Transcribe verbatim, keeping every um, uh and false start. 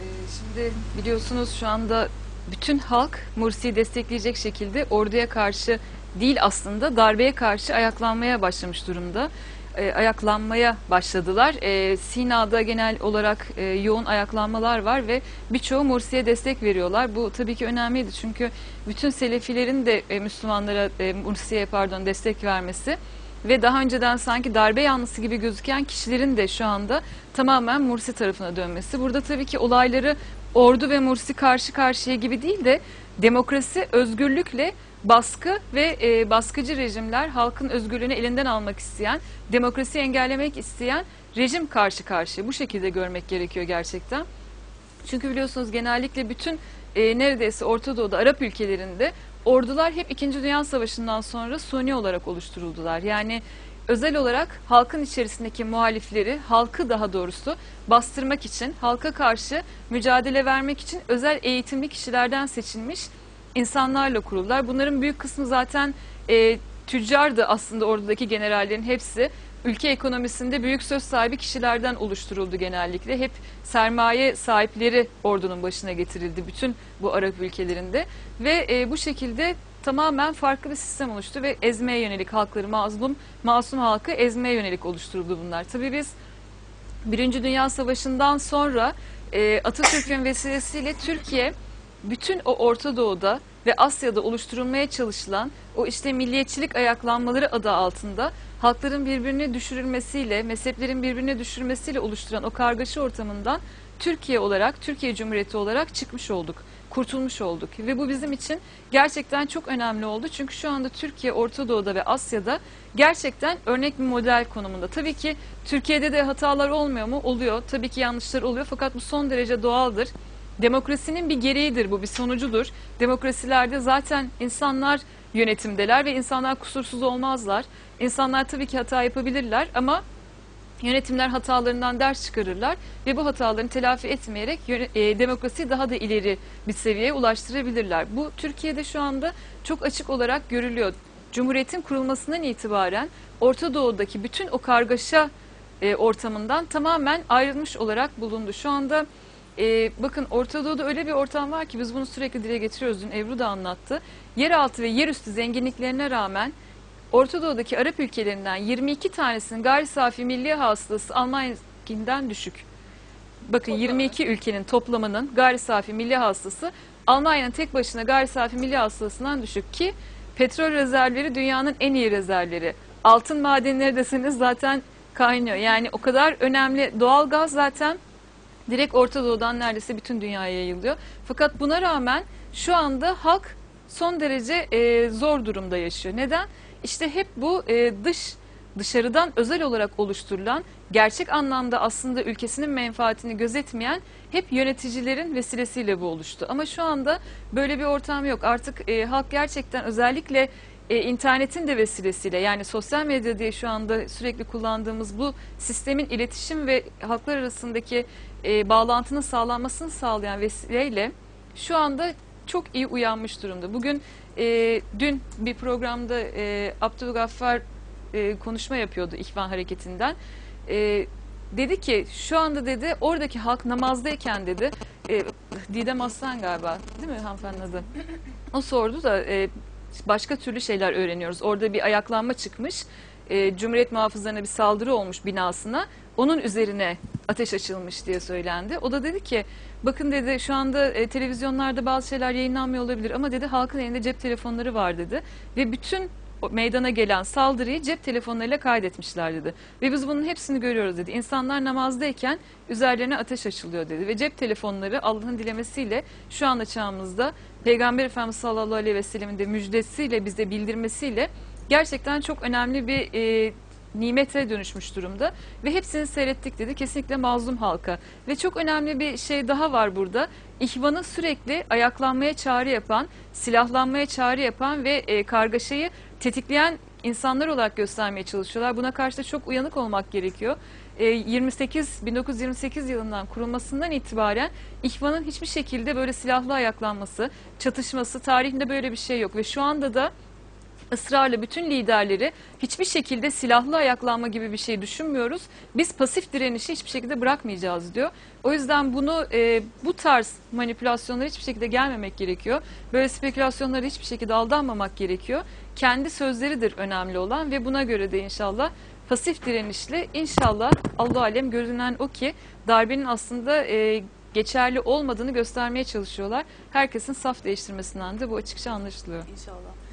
Şimdi biliyorsunuz şu anda bütün halk Mursi'yi destekleyecek şekilde orduya karşı değil, aslında darbeye karşı ayaklanmaya başlamış durumda. E, ayaklanmaya başladılar. E, Sina'da genel olarak e, yoğun ayaklanmalar var ve birçoğu Mursi'ye destek veriyorlar. Bu tabii ki önemliydi çünkü bütün Selefilerin de e, Müslümanlara e, Mursi'ye pardon destek vermesi ve daha önceden sanki darbe yanlısı gibi gözüken kişilerin de şu anda tamamen Mursi tarafına dönmesi. Burada tabii ki olayları ordu ve Mursi karşı karşıya gibi değil de demokrasi, özgürlükle baskı ve e, baskıcı rejimler, halkın özgürlüğünü elinden almak isteyen, demokrasiyi engellemek isteyen rejim karşı karşıya. Bu şekilde görmek gerekiyor gerçekten. Çünkü biliyorsunuz genellikle bütün e, neredeyse Orta Doğu'da, Arap ülkelerinde ordular hep İkinci Dünya Savaşı'ndan sonra suni olarak oluşturuldular. Yani özel olarak halkın içerisindeki muhalifleri, halkı daha doğrusu bastırmak için, halka karşı mücadele vermek için özel eğitimli kişilerden seçilmiş insanlarla kuruldular. Bunların büyük kısmı zaten e, tüccardı aslında, ordudaki generallerin hepsi. Ülke ekonomisinde büyük söz sahibi kişilerden oluşturuldu genellikle. Hep sermaye sahipleri ordunun başına getirildi bütün bu Arap ülkelerinde. Ve e, bu şekilde tamamen farklı bir sistem oluştu ve ezmeye yönelik halkları, mazlum, masum halkı ezmeye yönelik oluşturuldu bunlar. Tabii biz Birinci Dünya Savaşı'ndan sonra e, Atatürk'ün vesilesiyle Türkiye bütün o Orta Doğu'da ve Asya'da oluşturulmaya çalışılan o işte milliyetçilik ayaklanmaları adı altında halkların birbirine düşürülmesiyle, mezheplerin birbirine düşürülmesiyle oluşturan o kargaşa ortamından Türkiye olarak, Türkiye Cumhuriyeti olarak çıkmış olduk, kurtulmuş olduk. Ve bu bizim için gerçekten çok önemli oldu. Çünkü şu anda Türkiye, Orta Doğu'da ve Asya'da gerçekten örnek bir model konumunda. Tabii ki Türkiye'de de hatalar olmuyor mu? Oluyor. Tabii ki yanlışlar oluyor fakat bu son derece doğaldır. Demokrasinin bir gereğidir bu, bir sonucudur. Demokrasilerde zaten insanlar yönetimdeler ve insanlar kusursuz olmazlar. İnsanlar tabii ki hata yapabilirler ama yönetimler hatalarından ders çıkarırlar ve bu hatalarını telafi etmeyerek e, demokrasiyi daha da ileri bir seviyeye ulaştırabilirler. Bu Türkiye'de şu anda çok açık olarak görülüyor. Cumhuriyetin kurulmasından itibaren Orta Doğu'daki bütün o kargaşa e, ortamından tamamen ayrılmış olarak bulundu. Şu anda e, bakın Orta Doğu'da öyle bir ortam var ki biz bunu sürekli dile getiriyoruz. Dün Ebru da anlattı. Yeraltı ve yerüstü zenginliklerine rağmen Orta Doğu'daki Arap ülkelerinden yirmi iki tanesinin gayri safi milli hasılası Almanya'nınkinden düşük. Bakın yirmi iki ülkenin toplamının gayri safi milli hasılası Almanya'nın tek başına gayri safi milli hasılasından düşük ki petrol rezervleri dünyanın en iyi rezervleri. Altın madenleri deseniz zaten kaynıyor. Yani o kadar önemli, doğal gaz zaten direkt Orta Doğu'dan neredeyse bütün dünyaya yayılıyor. Fakat buna rağmen şu anda halk son derece e, zor durumda yaşıyor. Neden? İşte hep bu e, dış dışarıdan özel olarak oluşturulan, gerçek anlamda aslında ülkesinin menfaatini gözetmeyen hep yöneticilerin vesilesiyle bu oluştu. Ama şu anda böyle bir ortam yok. Artık e, halk gerçekten özellikle e, internetin de vesilesiyle, yani sosyal medya diye şu anda sürekli kullandığımız bu sistemin iletişim ve halklar arasındaki e, bağlantının sağlanmasını sağlayan vesileyle şu anda çok iyi uyanmış durumda. Bugün e, dün bir programda e, Abdülgaffar e, konuşma yapıyordu İhvan Hareketi'nden. E, dedi ki şu anda dedi oradaki halk namazdayken dedi e, Didem Aslan galiba değil mi hanımefendinin adı? O sordu da e, başka türlü şeyler öğreniyoruz. Orada bir ayaklanma çıkmış. E, Cumhuriyet muhafızlarına bir saldırı olmuş binasına. Onun üzerine ateş açılmış diye söylendi. O da dedi ki bakın dedi şu anda e, televizyonlarda bazı şeyler yayınlanmıyor olabilir ama dedi halkın elinde cep telefonları var dedi. Ve bütün o meydana gelen saldırıyı cep telefonlarıyla kaydetmişler dedi. Ve biz bunun hepsini görüyoruz dedi. İnsanlar namazdayken üzerlerine ateş açılıyor dedi. Ve cep telefonları Allah'ın dilemesiyle şu anda çağımızda Peygamber Efendimiz sallallahu aleyhi ve sellemin de müjdesiyle bize bildirmesiyle gerçekten çok önemli bir e, nimete dönüşmüş durumda ve hepsini seyrettik dedi, kesinlikle mazlum halka. Ve çok önemli bir şey daha var burada. İhvanı sürekli ayaklanmaya çağrı yapan, silahlanmaya çağrı yapan ve e, kargaşayı tetikleyen insanlar olarak göstermeye çalışıyorlar. Buna karşı da çok uyanık olmak gerekiyor. E, yirmi sekiz bin dokuz yüz yirmi sekiz yılından kurulmasından itibaren İhvan'ın hiçbir şekilde böyle silahlı ayaklanması, çatışması tarihinde böyle bir şey yok ve şu anda da ısrarla bütün liderleri hiçbir şekilde silahlı ayaklanma gibi bir şey düşünmüyoruz. Biz pasif direnişi hiçbir şekilde bırakmayacağız diyor. O yüzden bunu e, bu tarz manipülasyonlara hiçbir şekilde gelmemek gerekiyor. Böyle spekülasyonlara hiçbir şekilde aldanmamak gerekiyor. Kendi sözleridir önemli olan ve buna göre de inşallah pasif direnişle inşallah Allah alem görünen o ki darbenin aslında e, geçerli olmadığını göstermeye çalışıyorlar. Herkesin saf değiştirmesinden de bu açıkça anlaşılıyor. İnşallah.